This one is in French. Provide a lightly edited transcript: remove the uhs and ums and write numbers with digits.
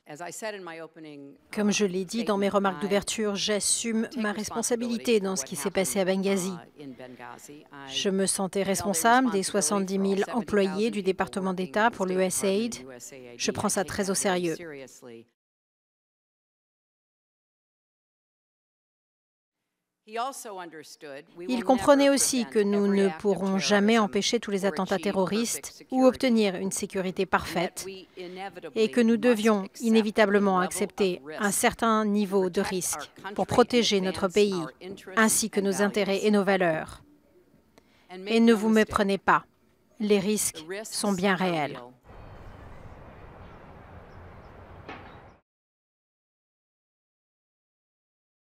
Comme je l'ai dit dans mes remarques d'ouverture, j'assume ma responsabilité dans ce qui s'est passé à Benghazi. Je me sentais responsable des 70 000 employés du département d'État pour l'USAID. Je prends ça très au sérieux. Il comprenait aussi que nous ne pourrons jamais empêcher tous les attentats terroristes ou obtenir une sécurité parfaite et que nous devions inévitablement accepter un certain niveau de risque pour protéger notre pays ainsi que nos intérêts et nos valeurs. Et ne vous méprenez pas, les risques sont bien réels.